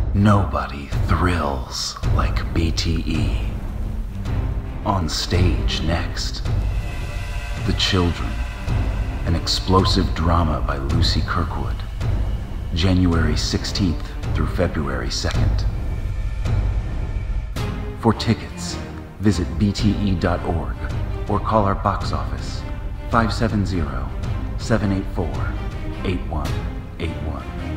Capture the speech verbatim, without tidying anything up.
Nobody thrills like B T E. On stage next, The Children, an explosive drama by Lucy Kirkwood, January sixteenth through February second. For tickets, visit b t e dot org or call our box office five seven zero, seven eight four, eight one eight one.